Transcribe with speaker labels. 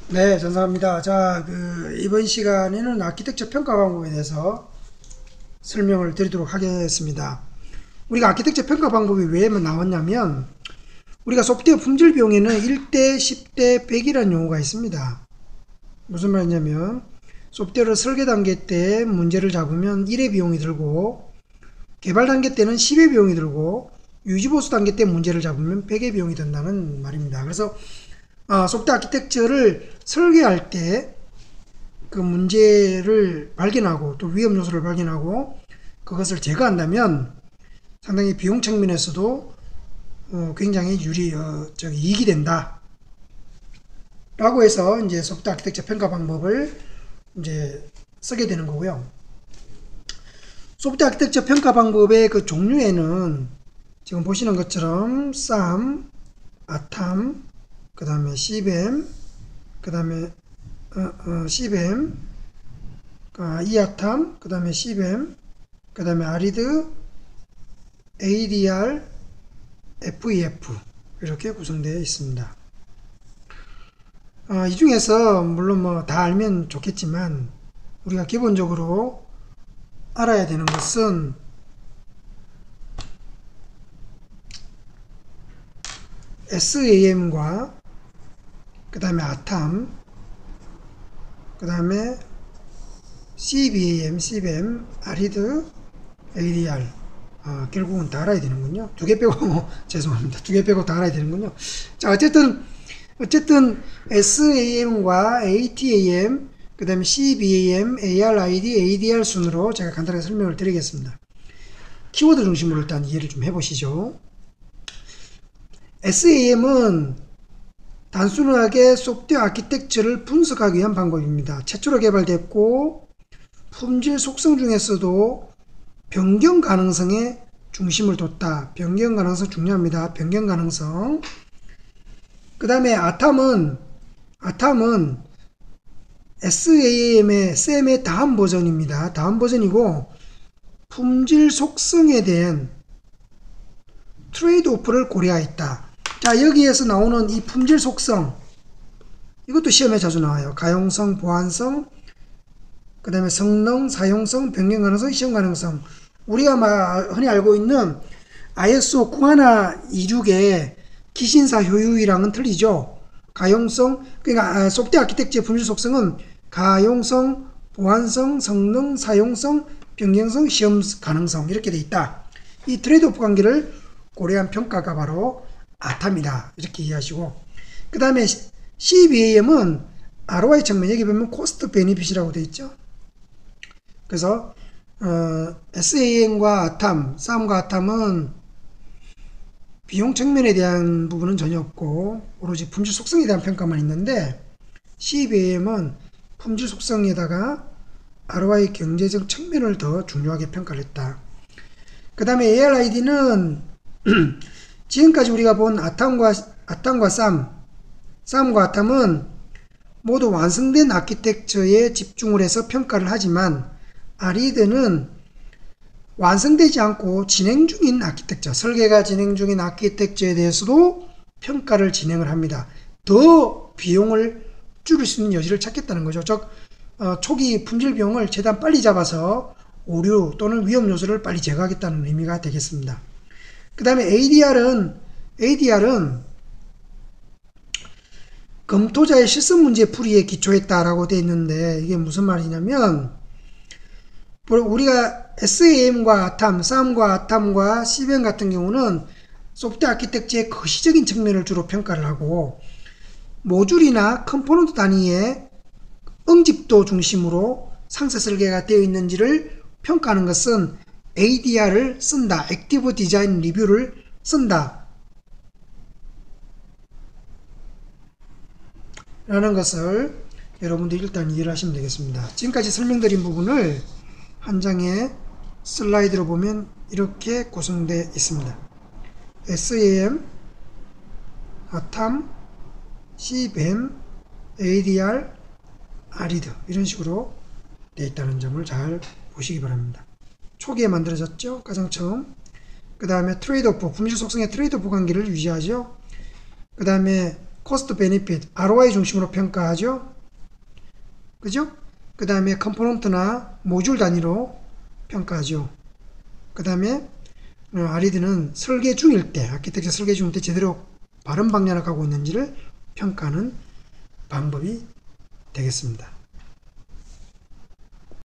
Speaker 1: 네, 전사합니다. 자, 이번 시간에는 아키텍처 평가 방법에 대해서 설명을 드리도록 하겠습니다. 우리가 아키텍처 평가 방법이 왜 나왔냐면, 우리가 소프트웨어 품질 비용에는 1대, 10대, 100이라는 용어가 있습니다. 무슨 말이냐면, 소프트웨어를 설계 단계 때 문제를 잡으면 1의 비용이 들고, 개발 단계 때는 10의 비용이 들고, 유지보수 단계 때 문제를 잡으면 100의 비용이 든다는 말입니다. 그래서 소프트웨어 아키텍처를 설계할 때 그 문제를 발견하고 또 위험 요소를 발견하고 그것을 제거한다면 상당히 비용 측면에서도 굉장히 이익이 된다 라고 해서 이제 소프트웨어 아키텍처 평가 방법을 이제 쓰게 되는 거고요. 소프트웨어 아키텍처 평가 방법의 그 종류에는 지금 보시는 것처럼 SAM, ATAM, 그 다음에 CBAM, 그 다음에 CBAM, EATAM, 그 다음에 CBAM, 그 다음에 ARID, ADR, FEF 이렇게 구성되어 있습니다. 이 중에서 물론 뭐 다 알면 좋겠지만 우리가 기본적으로 알아야 되는 것은 SAM과 그 다음에 ATAM, 그 다음에 CBAM, CBAM, ARID, ADR 결국은 다 알아야 되는군요. 두 개 빼고 죄송합니다. 두 개 빼고 다 알아야 되는군요. 자, 어쨌든 SAM과 ATAM, 그 다음에 CBAM, ARID, ADR 순으로 제가 간단하게 설명을 드리겠습니다. 키워드 중심으로 일단 이해를 좀 해보시죠. SAM은 단순하게 소프트웨어 아키텍처를 분석하기 위한 방법입니다. 최초로 개발됐고 품질 속성 중에서도 변경 가능성에 중심을 뒀다. 변경 가능성 중요합니다. 변경 가능성. 그 다음에 ATAM은 SAM의 다음 버전입니다. 다음 버전이고 품질 속성에 대한 트레이드 오프를 고려하였다. 자, 여기에서 나오는 이 품질 속성, 이것도 시험에 자주 나와요. 가용성, 보안성, 그 다음에 성능, 사용성, 변경 가능성, 시험 가능성. 우리가 흔히 알고 있는 ISO 9126의 기신사 효율이랑은 틀리죠. 가용성, 그러니까 소프트웨어 아키텍처의 품질 속성은 가용성, 보안성, 성능, 사용성, 변경성, 시험 가능성 이렇게 돼 있다. 이 트레이드오프 관계를 고려한 평가가 바로 ATAM이다. 이렇게 이해하시고, 그 다음에 CBAM은 ROI 측면, 여기 보면 코스트 베니핏이라고 되어 있죠. 그래서 SAM과 ATAM, SAM과 ATAM은 비용 측면에 대한 부분은 전혀 없고 오로지 품질 속성에 대한 평가만 있는데, CBAM은 품질 속성에다가 ROI 경제적 측면을 더 중요하게 평가를 했다. 그 다음에 ARID는 지금까지 우리가 본 ATAM과 SAM과 ATAM은 모두 완성된 아키텍처에 집중을 해서 평가를 하지만 ARID는 완성되지 않고 진행 중인 아키텍처, 설계가 진행 중인 아키텍처에 대해서도 평가를 진행을 합니다. 더 비용을 줄일 수 있는 여지를 찾겠다는 거죠. 즉 초기 품질 비용을 최대한 빨리 잡아서 오류 또는 위험 요소를 빨리 제거하겠다는 의미가 되겠습니다. 그 다음에 ADR은 검토자의 실습 문제 풀이에 기초했다라고 되어 있는데, 이게 무슨 말이냐면 우리가 SAM과 ATAM, SAM과 ATAM과 CBAM 같은 경우는 소프트웨어 아키텍처의 거시적인 측면을 주로 평가를 하고 모듈이나 컴포넌트 단위의 응집도 중심으로 상세 설계가 되어 있는지를 평가하는 것은 ADR을 쓴다. 액티브 디자인 리뷰를 쓴다. 라는 것을 여러분들이 일단 이해를 하시면 되겠습니다. 지금까지 설명드린 부분을 한 장의 슬라이드로 보면 이렇게 구성되어 있습니다. SAM, ATAM, CBAM, ADR, ARID 이런 식으로 되어 있다는 점을 잘 보시기 바랍니다. 초기에 만들어졌죠. 가장 처음. 그 다음에 트레이드오프, 품질 속성의 트레이드오프 관계를 유지하죠. 그 다음에 코스트 베니핏, ROI 중심으로 평가하죠. 그죠? 그 다음에 컴포넌트나 모듈 단위로 평가하죠. 그 다음에 RED는 설계 중일 때, 아키텍처 설계 중일 때 제대로 바른 방향을 가고 있는지를 평가하는 방법이 되겠습니다.